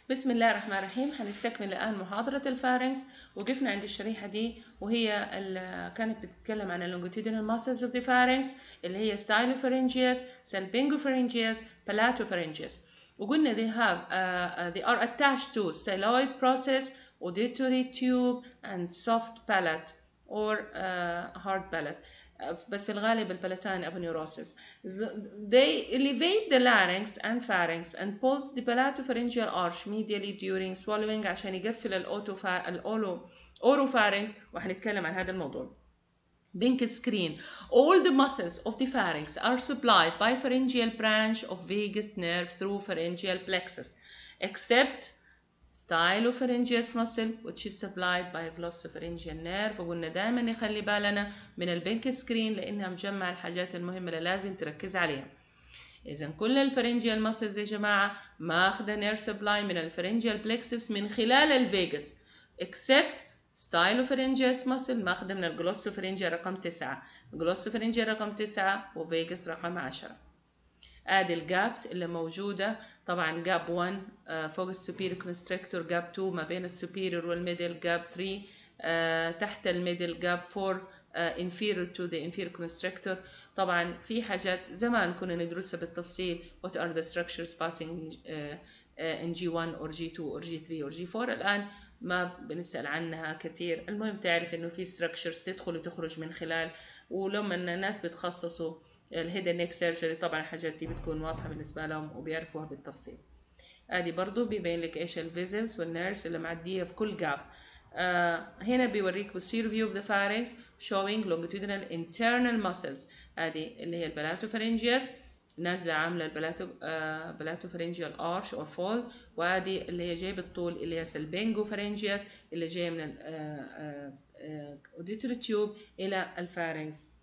بسم الله الرحمن الرحيم. هنستكمل الآن محاضرة الفارنكس. وقفنا عند الشريحة دي وهي كانت بتتكلم عن longitudinal muscles of the pharynx اللي هي stylopharyngeus, salpingopharyngeus, palatopharyngeus. وقلنا they are attached to styloid process, auditory tube and soft palate or hard palate. بس في الغالب البلاتين aponeurosis. They elevate the larynx and pharynx and pulse the palatopharyngeal arch medially during swallowing عشان يقفل الأوروفارynx، وهنتكلم عن هذا الموضوع. Pink screen. All the muscles of the pharynx are supplied by pharyngeal branch of vagus nerve through pharyngeal plexus except stylopharyngeus muscle which is supplied by glossopharyngeal nerve. وقلنا دائما نخلي بالنا من البنك سكرين لانها مجمع الحاجات المهمه اللي لازم تركز عليها. اذا كل الفرنجيال ماسلز يا جماعه ماخذه نير سبلاي من الفرنجيال بلكسس من خلال الفيجاس except stylopharyngeus muscle ماخذه من الجلوسوفرنجيال رقم 9، الجلوسوفرنجيال رقم 9 وفيجاس رقم 10. ادي الجابس اللي موجوده. طبعا جاب 1 فوق السوبيريور كونستريكتور، جاب 2 ما بين السوبيريور والميدل، جاب 3 تحت الميدل، جاب 4 inferior to the inferior constrictor. طبعا في حاجات زمان كنا ندرسها بالتفصيل what are the structures passing in G1 or G2 or G3 or G4. الآن ما بنسأل عنها كثير. المهم تعرف إنه في structures تدخل وتخرج من خلال، ولما الناس بتخصصوا الهيد نيك سيرجري طبعا الحاجات دي بتكون واضحة بالنسبة لهم وبيعرفوها بالتفصيل. ادي برضو بيبين لك ايش الفيزلز والنيرس اللي معدية في كل جاب. هنا بيوريك posterior view of the pharynx showing longitudinal internal muscles. ادي اللي هي البلاتوفارينجيوس نازلة عاملة البلاتوفارينجيال arch or fold، وادي اللي هي جاي بالطول اللي هي salpingopharyngeus اللي جاي من auditory tube الى الفارنكس.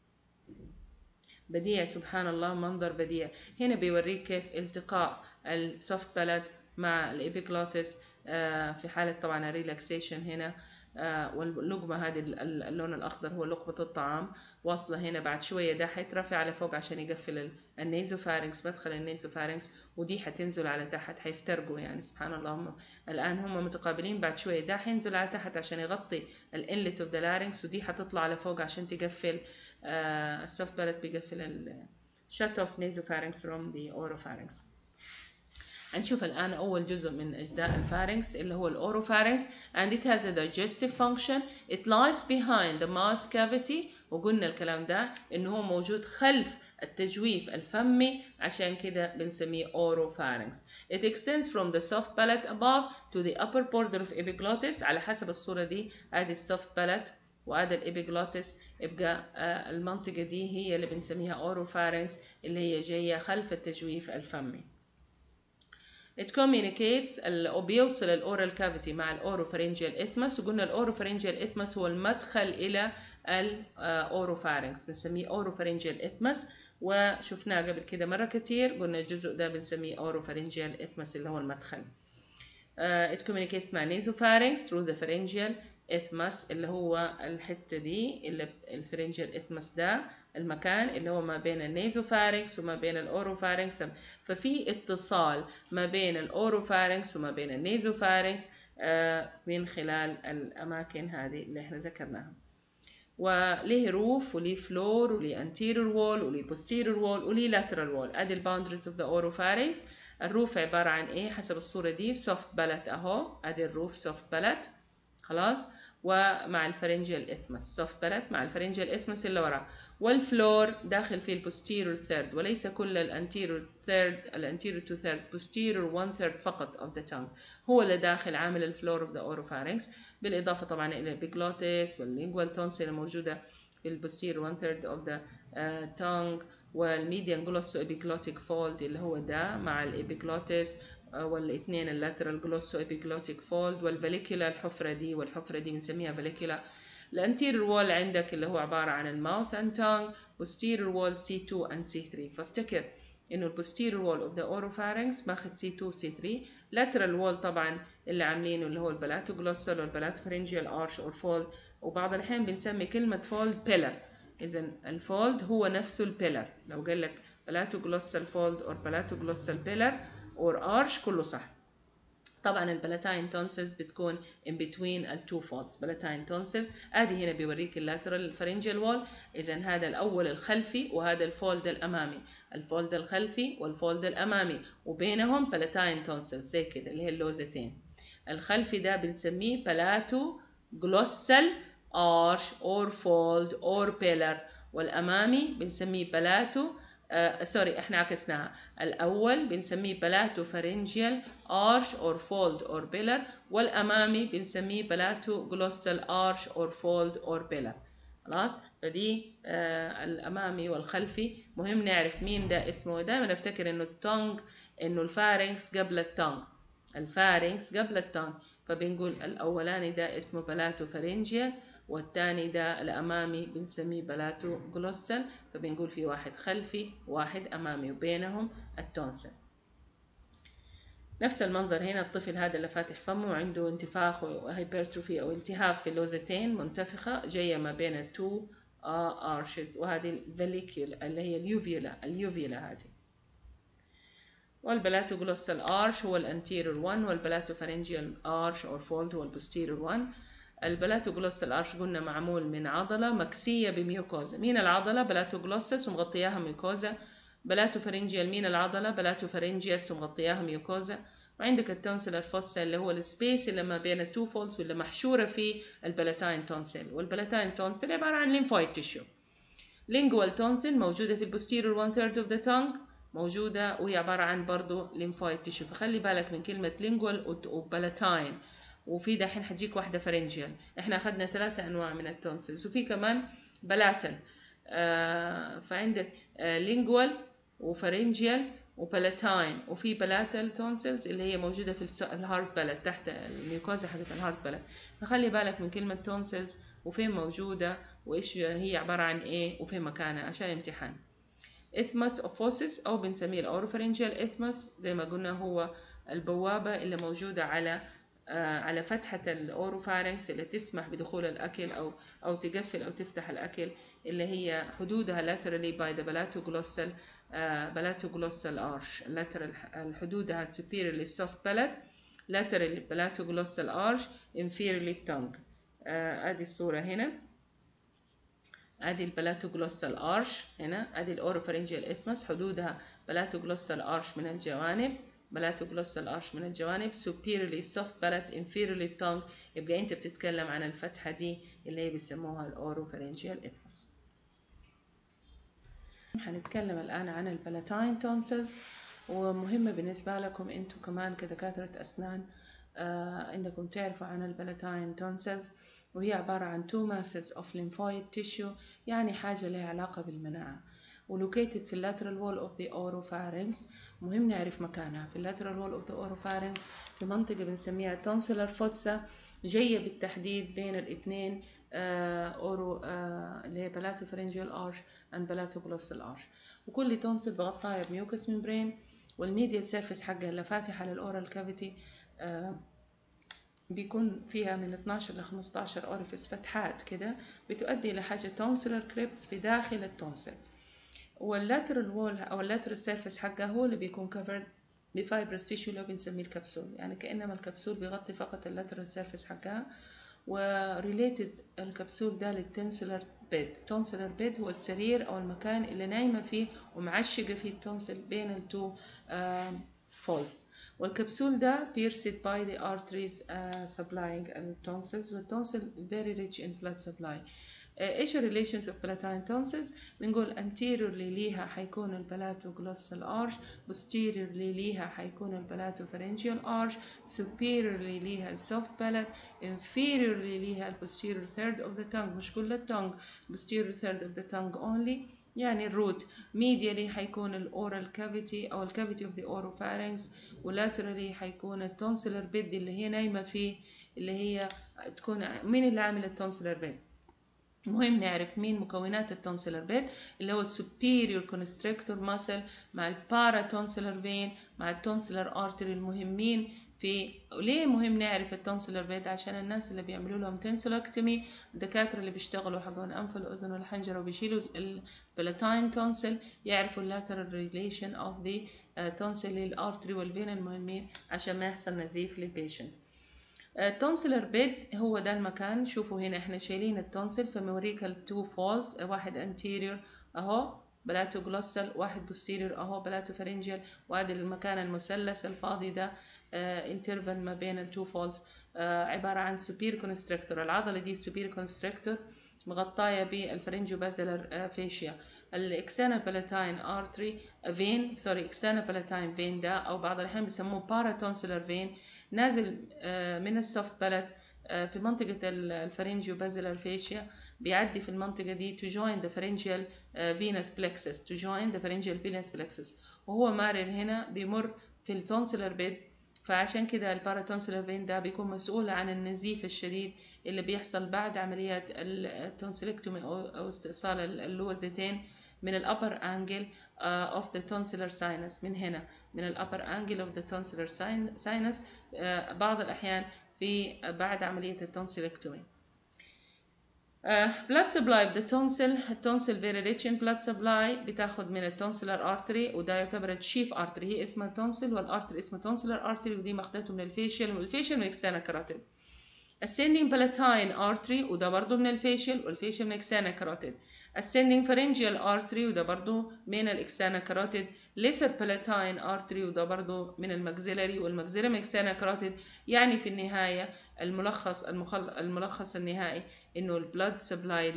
بديع سبحان الله، منظر بديع. هنا بيوريك كيف التقاء السوفت بالات مع الابيجلوتس في حالة طبعا الريلاكسيشن هنا. واللقمة هذه اللون الأخضر هو لقمة الطعام، واصلة هنا بعد شوية ده حيترفع على فوق عشان يقفل النيزوفارنكس، مدخل النيزوفارنكس، ودي حتنزل على تحت، حيفترقوا يعني سبحان الله. الآن هم متقابلين، بعد شوية ده حينزل على تحت عشان يغطي الانلت اوف ذا لارynx، ودي حتطلع على فوق عشان تقفل السوفت بالات، بيقفل shut off nasopharynx from the oropharynx. هنشوف الآن أول جزء من أجزاء الفارنكس اللي هو الأوروفارنكس and it has a digestive function. It lies behind the mouth cavity. وقلنا الكلام ده إنه هو موجود خلف التجويف الفمي، عشان كده بنسميه Oropharynx. It extends from the soft palate above to the upper border of epiglottis. على حسب الصورة دي ادي السوفت بالات وادي الابيجلوتس، يبقى المنطقة دي هي اللي بنسميها أوروفارنكس اللي هي جاية خلف التجويف الفمي. It communicates أو بيوصل الأورال كافيتي مع الأوروفارينجيال إثمس، وقلنا الأوروفارينجيال إثمس هو المدخل إلى الأوروفارنكس، بنسميه أوروفارينجيال إثمس، وشفناه قبل كده مرة كتير، قلنا الجزء ده بنسميه أوروفارينجيال إثمس اللي هو المدخل. It communicates مع nasopharynx through the pharyngeal isthmus اللي هو الحتة دي، اللي الفرنجيال إثمس ده المكان اللي هو ما بين النيزوفارينكس وما بين الأوروفارينكس. ففي اتصال ما بين الأوروفارينكس وما بين النيزوفارينكس من خلال الأماكن هذه اللي احنا ذكرناها. وليه روف وليه فلور وليه anterior wall وليه posterior wall وليه lateral wall. ادي الباوندريز of the oropharynx. الروف عبارة عن ايه حسب الصورة دي؟ soft palate اهو، ادي الروف soft palate خلاص، ومع الفرنجيال إثمس soft palate مع الفرنجيال إثمس اللي وراه، والفلور داخل فيه البوستيرور ثيرد، وليس كل الانتيرور ثيرد، الانتيرور تو ثيرد، posterior 1/3 فقط of the tongue هو اللي داخل عامل الفلور of the oropharynx، بالإضافة طبعا إلى البيجلوتس واللينجوال تونسل الموجودة في البوستيرور 1/3 of the tongue، والميديان جلوسو ابيجلوتيك فولد اللي هو ده مع الابيجلوتس، والاثنين اللاترال جلوسو ابيجلوتيك فولد، والفاليكولا الحفرة دي، والحفرة دي بنسميها فاليكولا. الانتيريور وول عندك اللي هو عبارة عن الماوث and tongue، posterior wall C2 and C3. فافتكر انه البوستيريور وول اوف ذا اوروفارينكس ماخذ C2 C3. lateral wall طبعا اللي عاملينه اللي هو البلاتوجلوسال والبلاتوفارينجيال ارش اور فولد، وبعض الأحيان بنسمي كلمة فولد بيلر. إذا الفولد هو نفسه البيلر، لو قال لك بلاتوجلوسال فولد أو بلاتوجلوسال بيلر أو أرش كله صح. طبعا البلاتاين تونسلز بتكون in between التو فولدز. بلاتاين تونسلز ادي هنا بيوريك اللاترال فارنجيال وول. اذا هذا الاول الخلفي وهذا الفولد الامامي، الفولد الخلفي والفولد الامامي وبينهم بلاتاين تونسلز زي كده اللي هي اللوزتين. الخلفي ده بنسميه بلاتو جلوسال ارش اور فولد اور بيلر، والامامي بنسميه بلاتو سوري احنا عكسناها، الاول بنسميه بلاتو فارنجيال ارش اور فولد اور بيلر، والامامي بنسميه بلاتو جلوسال ارش اور فولد اور بيلر. خلاص، فدي الامامي والخلفي. مهم نعرف مين ده اسمه. دايما افتكر انه التونج، انه الفارنكس قبل التونج، الفارنكس قبل التونج، فبنقول الاولاني ده اسمه بلاتو فارنجيال، والتاني ده الأمامي بنسميه بلاتو جلوسال، فبنقول في واحد خلفي واحد أمامي وبينهم التونسل. نفس المنظر هنا، الطفل هذا اللي فاتح فمه وعنده انتفاخ وهايبرتروفي أو التهاب في اللوزتين منتفخة جاية ما بين التو arches، وهذه الفاليكيولا اللي هي اليوفيولا هذه. والبلاتو جلوسال arch هو الانتيريور 1، والبلاتو فارنجيال arch or fold هو البوستيريور 1. البلاتو جلوسال ارش قلنا معمول من عضلة مكسية بميوكوزا. مين العضلة؟ بلاتو جلوسس ومغطياها ميوكوزا. بلاتو فارنجيال مين العضلة؟ بلاتو فارنجيس ومغطياها ميوكوزا. وعندك التونسلر فوسا اللي هو السبيس اللي ما بين التو فولز واللي محشورة فيه البلاتاين تونسل. والبلاتاين تونسل عبارة عن ليمفويد تيشو. لينجوال تونسل موجودة في البوستيريور 1/3 of the tongue، موجودة وهي عبارة عن برضو ليمفويد تيشو. فخلي بالك من كلمة لينجوال وبلاتاين. وفي دحين حتجيك واحدة فرنجيال. احنا اخذنا 3 انواع من التونسلز، وفي كمان بلاتل. فعندك لينجوال وفرنجيال وبلاتاين، وفي بلاتل تونسلز اللي هي موجودة في الهارت بلد تحت الميوكوزا حقت الهارت بلد. فخلي بالك من كلمة تونسلز وفين موجودة وايش هي عبارة عن ايه وفين مكانها عشان امتحان. إثمس أوفوسيس أو بنسميه الأوروفرنجيال إثمس، زي ما قلنا هو البوابة اللي موجودة على فتحة الأوروفارنكس اللي تسمح بدخول الأكل أو تقفل أو تفتح الأكل، اللي هي حدودها laterally by the palatoglossal arch. حدودها superiorly soft palate، laterally palatoglossal arch، inferiorly tongue. ادي الصورة هنا، ادي البلاتوجلوسال ارش هنا، ادي الاوروفارنجيال اثمس حدودها بلاتوجلوسال ارش من الجوانب، بلاتوجلوسال ارش من الجوانب، superiorly soft palate inferiorly tongue. يبقى انت بتتكلم عن الفتحة دي اللي هي بيسموها الاوروفارنجيال اثمس. هنتكلم الان عن البلاتاين تونسلز، ومهمة بالنسبة لكم انتم كمان كدكاترة اسنان انكم تعرفوا عن البلاتاين تونسلز. وهي عبارة عن two masses of lymphoid tissue، يعني حاجة لها علاقة بالمناعة، ولوكيتد في lateral wall of the oropharynx. مهم نعرف مكانها في lateral wall of the oropharynx في منطقة بنسميها tonsillar fossa، جاية بالتحديد بين الاثنين اللي هي palatopharyngeal arch and palatoglossal arch. وكل تونسل بغطاها بميوكس ممبرين، والميديال سيرفيس حقها اللي فاتحة للأورال كافيتي بيكون فيها من 12 ل 15 أوريفيس فتحات كده، بتؤدي إلى حاجة تونسلر كريبتس في داخل التونسل. واللاترال وول أو اللاترال سيرفيس حقها هو اللي بيكون كفرد بفايبرس تيشو اللي بنسميه الكبسول، يعني كأنما الكبسول بيغطي فقط اللاترال سيرفيس حقها. وريليتد الكبسول ده للتونسلر بيد. تونسلر بيد هو السرير أو المكان اللي نايمة فيه ومعشقة فيه التونسل بين التو فولز. والكبسول ده pierced by the arteries supplying التونسلز، والتونسل very rich in blood supply. ايش relations of palatine tonsils؟ بنقول anteriorly ليها حيكون البلاتوجلوسال arch، posteriorly ليها حيكون البلاتوفارنجيال arch، superiorly ليها soft palate، inferiorly ليها posterior third of the tongue، مش كل الtongue، posterior third of the tongue only، يعني الروت. medially حيكون الاورال كافيتي او الكافيتي اوف ذا اوروفارينكس، ولاترالي حيكون التونسلر بيد اللي هي نايمه فيه، اللي هي تكون مين اللي عامل التونسلر بيد؟ مهم نعرف مين مكونات التونسيلر بيد، اللي هو السوبيريور كونستريكتور ماسل مع البارا تونسيلر فين مع التونسيلر ارتري المهمين في. ليه مهم نعرف التونسيلر بيد؟ عشان الناس اللي بيعملوا لهم تونسيلوكتومي، الدكاتره اللي بيشتغلوا حقون انف الاذن والحنجره وبيشيلوا البلاتاين تونسل يعرفوا اللاترال ريليشن اوف ذا تونسل للارتري والفين المهمين عشان ما يحصل نزيف للبيشنت. التونسلر بيد هو ده المكان. شوفوا هنا احنا شايلين التونسل فموريك التو فولز، واحد انتيريور اهو بلاتو جلوسال، واحد بوستيريور اهو بلاتو فرنجيال، وادي المكان المثلث الفاضي ده انترفال ما بين التو فولز عباره عن سوبير كونستريكتور. العضله دي سوبير كونستريكتور مغطايه بالفرنجيو بازلر فيشيا. الاكسترنال بلاتاين ارتري فين اكسترنال بلاتاين فين ده او بعض الاحيان بيسموه باراتونسلر فين، نازل من السوفت بالات في منطقة الفرنجيو بازلر فيشيا، بيعدي في المنطقة دي to join the pharyngeal venous plexus to join the pharyngeal venous plexus، وهو مارر هنا بيمر في التونسلر بيد. فعشان كده الباراتونسلر فين ده بيكون مسؤول عن النزيف الشديد اللي بيحصل بعد عمليات التونسيلكتومي أو استئصال اللوزتين من الأبر أنجل of the tonsillar sinus، من هنا من الأبر أنجل of the tonsillar sinus بعض الأحيان في بعد عملية التونسيلكتومي. blood supply of the tonsil، التونسل very rich in blood supply، بتاخد من التونسلر artery وده يعتبر الشيف artery، هي اسمها تونسل والارتري اسمه تونسلر artery، ودي ماخدته من الفيشيال والفيشيال من الاكسترنال كاروتيد. ascending palatine artery وده برضو من الفيشيال والفيشيال من الاكسترنال كاروتيد. ascending pharyngeal artery وده برضو من الاكسترنال كاروتيد. lesser palatine artery وده برضو من الماكسيلاري والماكسيلاري من الاكسترنال كاروتيد. يعني في النهاية الملخص النهائي انه البلاد سبلاي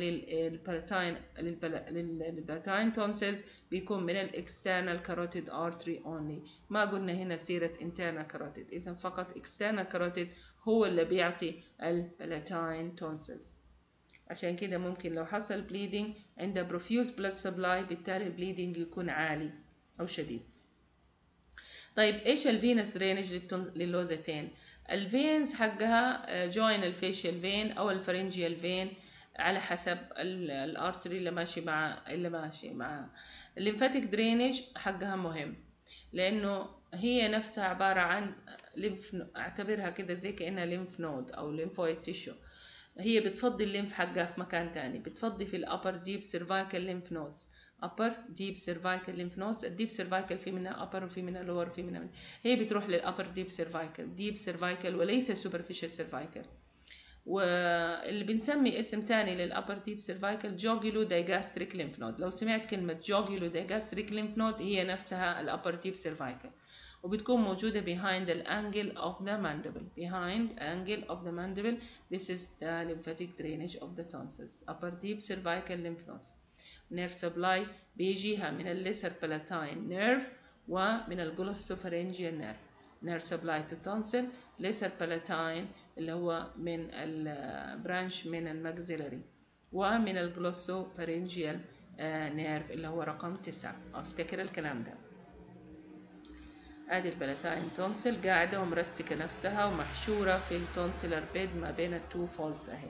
للبلاتاين تونسلز بيكون من الاكسترنال كاروتيد artery only. ما قلنا هنا سيرة internal كاروتيد، اذا فقط external كاروتيد هو اللي بيعطي البلاتاين تونسلز. عشان كده ممكن لو حصل bleeding عند profuse blood supply بالتالي البليدنج يكون عالي أو شديد. طيب إيش الفينس درينج للوزتين؟ الفينز حقها join الفيشيال فين أو الفرنجيال فين على حسب الارتري اللي ماشي مع الليمفاتيك درينج حقها مهم، لأنه هي نفسها عبارة عن ليمف، اعتبرها كده زي كأنها ليمف نود أو ليمفويد تيشو. هي بتفضي الليمف حقها في مكان تاني، بتفضي في الأبر ديب سيرفايكال ليمف نودز. upper deep cervical lymph nodes. الديب سيرفايكال في منها upper وفي منها lower وفي منها هي بتروح للأبر ديب سيرفايكال وليس superficial cervical. واللي بنسمي اسم تاني للأبر ديب سيرفايكال جوجيلو دايجاستريك ليمف نود. لو سمعت كلمة جوجيلو دايجاستريك ليمف نود هي نفسها الأبر ديب سيرفايكال، وبتكون موجودة behind the angle of the mandible. This is the lymphatic drainage of the tonsils. upper deep cervical lymph nodes. nerve supply بيجيها من الليسر palatine nerve ومن الجلوسوفارنجيال nerve. nerve supply to tonsil lesser palatine اللي هو من البرانش من الماكسيلاري ومن الجلوسوفارنجيال nerve اللي هو رقم 9. افتكر الكلام ده. ادي البلاتاين تونسل قاعدة ومرستكة نفسها ومحشورة في التونسلر بيد ما بين التو فولز اهي.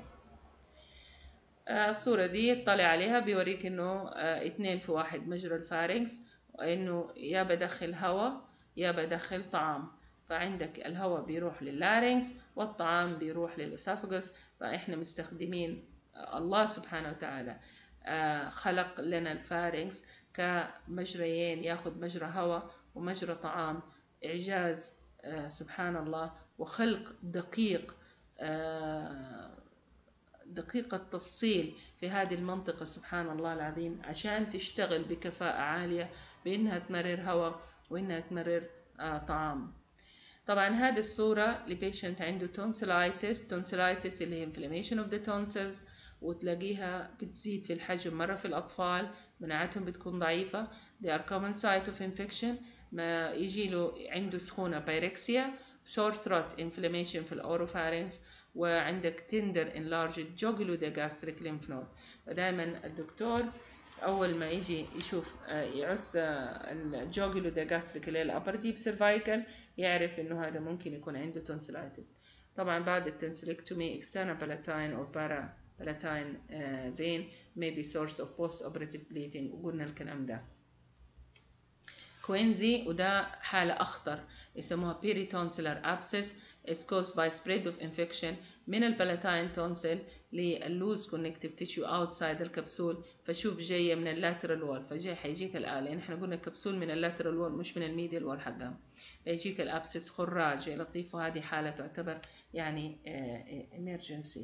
الصورة دي اطلع عليها بيوريك انه 2 في 1 مجرى الفارنكس، وانه يا بدخل هواء يا بدخل طعام، فعندك الهواء بيروح لللارنكس والطعام بيروح للإسافجس. فاحنا مستخدمين الله سبحانه وتعالى خلق لنا الفارنكس كمجريين، ياخد مجرى هواء ومجرى طعام. إعجاز سبحان الله، وخلق دقيق التفصيل في هذه المنطقة سبحان الله العظيم، عشان تشتغل بكفاءة عالية بإنها تمرر هواء وإنها تمرر طعام. طبعا هذه الصورة لبيشنت عنده تونسيلايتس اللي هي inflammation of the tonsils، وتلاقيها بتزيد في الحجم مرة في الأطفال، مناعتهم بتكون ضعيفة. they are common site of infection. ما يجي له عنده سخونة بايركسيا، sore throat inflammation في الأوروفارينكس، وعندك tender enlarged jugulogastric lymph node. فدائما الدكتور أول ما يجي يشوف يعس الجوجلوداجاستريك اللي هي الأبر ديب سيرفايكال يعرف إنه هذا ممكن يكون عنده تونسيلايتس. طبعا بعد التونسيلكتومي external palatine أو para palatine vein may be source of post-operative bleeding، وقلنا الكلام ده. كوينزي وده حالة أخطر يسموها peritonsillar abscess is caused by spread of infection من البلاتاين تونسل لللوز connective tissue outside الكبسول. فشوف جاية من اللاترال وول، فجاي حيجيك الآلة، يعني احنا قلنا الكبسول من اللاترال وول مش من الميديال وول حقها، فيجيك الأبسس خراج لطيف، وهذه حالة تعتبر يعني emergency،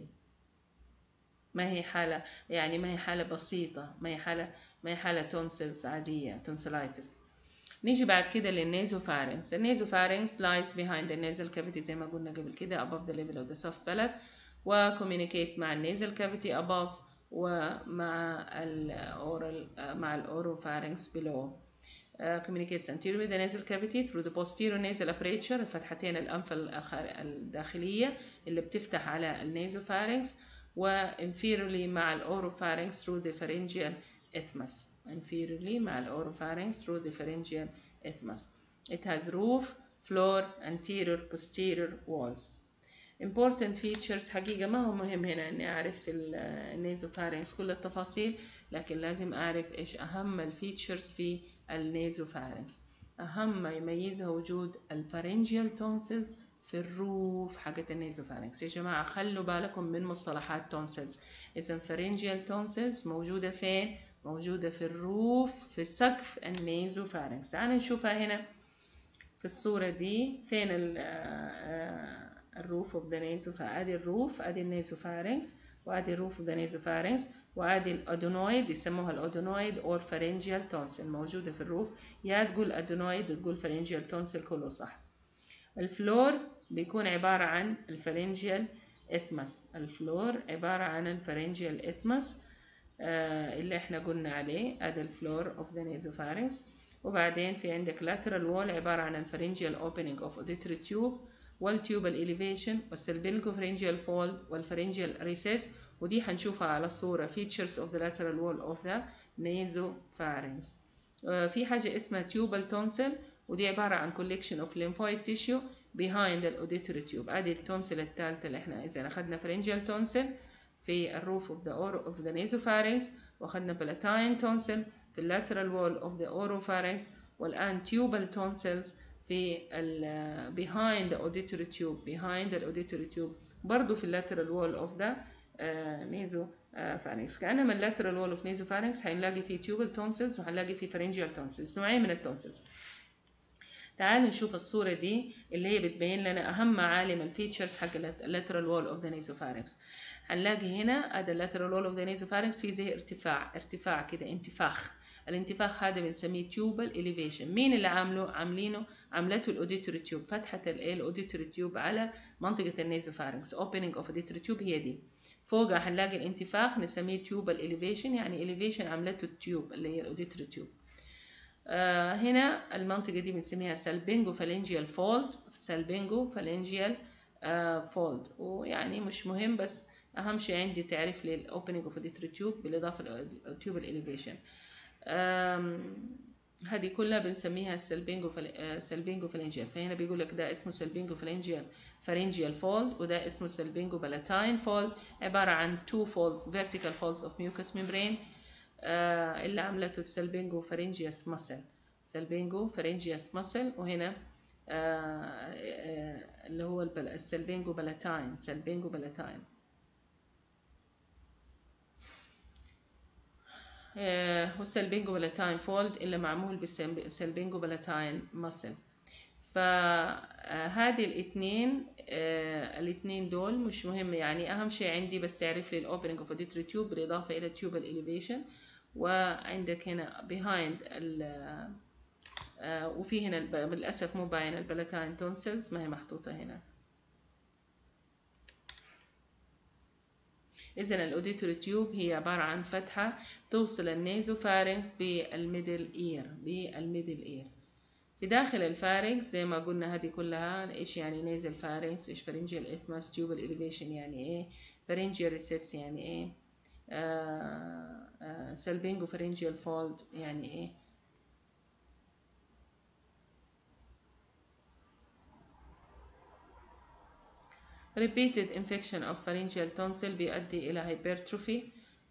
ما هي حالة يعني ما هي حالة بسيطة، ما هي حالة تونسلز عادية تونسلايتس. نيجي بعد كده للنيزوفارينكس. النيزوفارينكس lies behind the nasal cavity زي ما قلنا قبل كده above the level of the soft palate، وcommunicate مع النيزل cavity above ومع الأورال مع الأوروفارينكس below. Communicates anterior with the nasal cavity through the posterior nasal aperture، الفتحتين الأنف الداخلية اللي بتفتح على النيزوفارينكس، و inferiorly مع الأوروفارينكس through the pharyngeal isthmus. Inferiorly مع الأوروفارينكس through the pharyngeal isthmus. It has roof, floor, anterior, posterior walls. Important features، حقيقة ما هو مهم هنا إني أعرف في النيزوفارينكس كل التفاصيل، لكن لازم أعرف إيش أهم الفيتشرز في النيزوفارينكس. أهم ما يميزها وجود الفارنجيال تونسلز في الروف حقت النيزوفارينكس. يا جماعة خلوا بالكم من مصطلحات تونسلز. إذا فارنجيال تونسلز موجودة فين؟ موجودة في الروف في سقف النيزوفارينكس. تعالوا نشوفها هنا في الصورة دي. فين الروف اوف ذا نيزوفارينكس؟ ادي الروف، ادي النيزوفارينكس، وادي الروف اوف ذا نيزوفارينكس، وادي الادونويد يسموها الادونويد اور فارنجيال تونسل موجودة في الروف. يا تقول ادونويد تقول فارنجيال تونسل، كله صح. الفلور بيكون عبارة عن الفارنجيال إثمس. الفلور عبارة عن الفارنجيال إثمس اللي احنا قلنا عليه، ادي الفلور اوف ذا نيزوفارينكس. وبعدين في عندك lateral wall عبارة عن الفارنجيال opening of auditory tube والتيوبال elevation والسلبينجوفارنجيال fold والفارنجيال recess، ودي هنشوفها على الصورة features of the lateral wall of the nasopharynx. في حاجة اسمها tubal tonsil، ودي عبارة عن collection of lymphoid tissue behind the auditory tube. ادي التونسل الثالثة اللي احنا إذا أخذنا pharyngeal tonsil في الروف of the nasopharynx، واخدنا palatine tonsil في lateral wall of the oropharynx، والآن tubal tonsils في behind the auditory tube برضو في lateral wall of the nasopharynx. كأنما lateral wall of nasopharynx هنلاقي فيه tubal tonsils وهنلاقي فيه pharyngeal tonsils، نوعين من التونسلز. تعالوا نشوف الصورة دي اللي هي بتبين لنا أهم معالم الفيتشرز حق lateral wall of the nasopharynx. هنلاقي هنا ادي اللاترال وول اوف ذا نيزوفارينكس في زي ارتفاع كده، انتفاخ. الانتفاخ هذا بنسميه تيوبال اليفيشن. مين اللي عملته الاوديتوري تيوب، فتحه الاوديتوري تيوب على منطقه النيزوفارينكس، اوبننج اوف اوديتوري تيوب هي دي. فوقها هنلاقي الانتفاخ نسميه تيوبال اليفيشن، يعني اليفيشن عملته التيوب اللي هي الاوديتوري تيوب. هنا المنطقه دي بنسميها سالبينجو فالنجيال فولد، فولد، ويعني مش مهم، بس أهم شيء عندي تعرف لي الأوبننج أوف أوديتوري تيوب بالإضافة للتيوب الإليفيشن. هذه كلها بنسميها سلبينجو فالنجيال. فهنا بيقول لك ده اسمه سلبينجو فارنجيال فولد، وده اسمه سلبينجو بالاتاين فولد، عبارة عن two folds vertical folds of mucous membrane اللي عملته السلبينجو فارنجيوس muscle، وهنا اللي هو السلبينجو بالاتاين والسلبينجو بالاتاين فولد اللي معمول بالسلبينجو بالاتاين ماسل. فهذه الاثنين دول مش مهم، يعني اهم شيء عندي بس تعرف لي الاوبننج اوف اوديتوري تيوب بالاضافه الى التيوبال اليفيشن. وعندك هنا behind وفي هنا للاسف مو باين البلاتاين تونسلز، ما هي محطوطه هنا. إذن الأوديتوري تيوب هي عبارة عن فتحة توصل النيزوفارينكس بالميدل إير. في داخل الفارينكس زي ما قلنا هذه كلها إيش يعني نيزل فارينكس، إيش فارنجيال إثماس، تيوبال إليفيشن يعني إيه، فارنجيال ريسيس يعني إيه، سلبينجو فارنجيال فولد يعني إيه. repeated infection of pharyngeal tonsil بيؤدي إلى hypertrophy،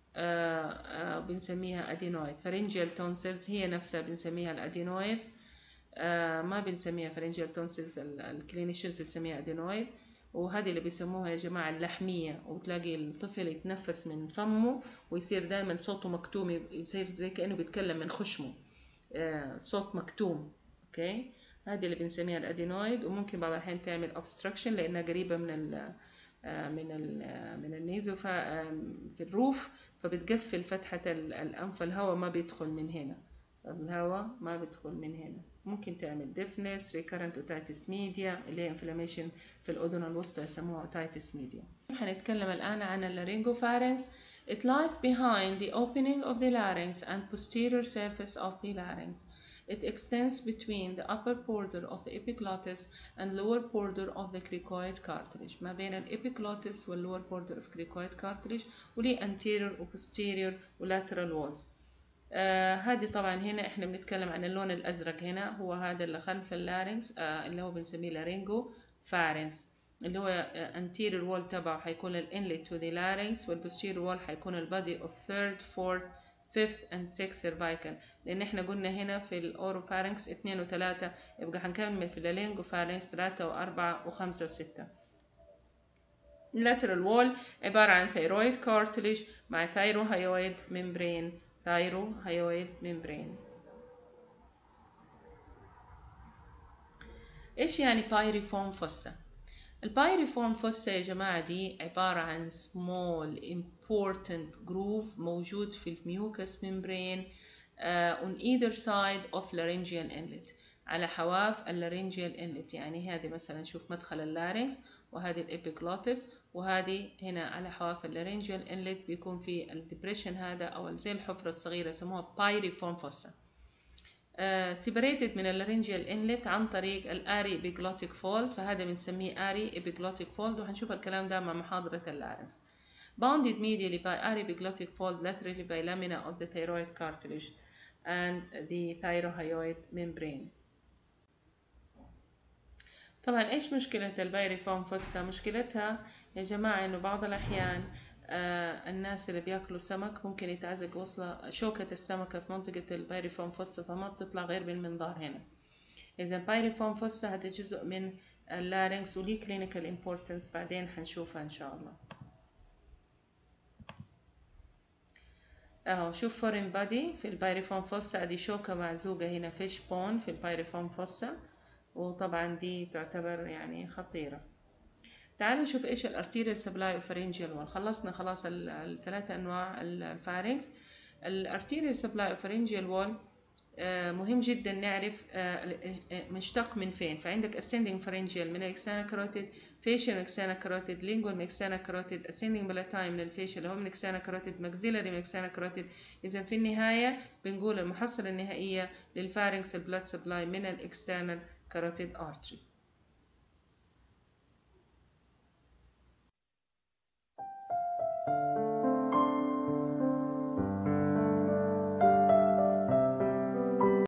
بنسميها adenoid. pharyngeal tonsils هي نفسها بنسميها الادينويد، ما بنسميها pharyngeal tonsils، الكلينيشنز بنسميها adenoid. وهذه اللي بيسموها يا جماعة اللحمية، وتلاقي الطفل يتنفس من فمه ويصير دائما صوته مكتوم، يصير زي كأنه بيتكلم من خشمه، صوت مكتوم. اوكي، هذه اللي بنسميها الادينويد. وممكن بعض الأحيان تعمل obstruction لأنها قريبة من النيزو في الروف، فبتقفل فتحة الأنف، الهواء ما بيدخل من هنا، الهواء ما بيدخل من هنا. ممكن تعمل deafness، recurrent otitis media اللي هي inflammation في الأذن الوسطى يسموها otitis media. هنتكلم الآن عن اللارyngoپharynx. It lies behind the opening of the larynx and posterior surface of the larynx. It extends between the upper border of the epiglottis and lower border of the cricoid cartilage. ما بين الإبيجلوتس والlower border of cricoid cartilage، وليه anterior و posterior و lateral walls. هذه طبعا هنا احنا بنتكلم عن اللون الأزرق، هنا هو هذا اللي خلف اللارynx، اللي هو بنسميه laryngoپharynx، اللي هو anterior wall تبعه حيكون الانلت to the larynx، والposterior wall حيكون البادي of third, fourth, fifth and sixth cervical. لأن احنا قلنا هنا في الأوروفارynx 2 و 3، يبقى هنكمل في اللارyngoپharynx 3 و4 و5 و6. lateral wall عبارة عن thyroid cartilage مع thyrohyoid membrane. thyrohyoid membrane. إيش يعني pyriform fossa؟ البايريفورم fossa يا جماعة دي عبارة عن small important groove موجود في الميوكس membrane on either side of laryngeal inlet، على حواف اللارyngeal inlet. يعني هذه مثلا شوف مدخل اللارynx، وهذه الإبيجلوتس، وهذه هنا على حواف اللارyngeal inlet بيكون في الديبريشن هذا أو زي الحفرة الصغيرة يسموها بايريفورم fossa. separated من اللارyngeal inlet عن طريق الاري ابيجلوتيك فولد، فهذا بنسميه اري ابيجلوتيك فولد، وهنشوف الكلام ده مع محاضرة اللارynx. bounded medially by arي epiglotic fold laterally by lamina of the thyroid cartilage and the thyrohyoid membrane. طبعا ايش مشكلة البايريفورم fossa؟ مشكلتها يا جماعة انه بعض الاحيان الناس اللي بياكلوا سمك ممكن يتعزق وصلة شوكة السمكة في منطقة البايريفورم fossa، فما بتطلع غير بالمنظار هنا. إذا البايريفورم fossa هذا جزء من اللارynx وليه clinical importance بعدين حنشوفها إن شاء الله. شوف foreign body في البايريفورم fossa، ادي شوكة معزوقة هنا fish bone في البايريفورم fossa، وطبعا دي تعتبر يعني خطيرة. تعالوا نشوف ايش الارتيريال سبلاي وفارينجيال وول. خلصنا خلاص الثلاثة انواع الفارنكس. الارتيريال سبلاي وفارينجيال وول مهم جدا نعرف مشتق من فين. فعندك ascending pharyngeal من الاكسترنال كاروتيد، facial من الاكسترنال كاروتيد، lingual من الاكسترنال كاروتيد، ascending palatine من الفيشل اللي هو من الاكسترنال كاروتيد، maxillary من الاكسترنال كاروتيد. اذا في النهاية بنقول المحصلة النهائية للفارنكس البلاد سبلاي من الاكسترنال كاروتيد artery.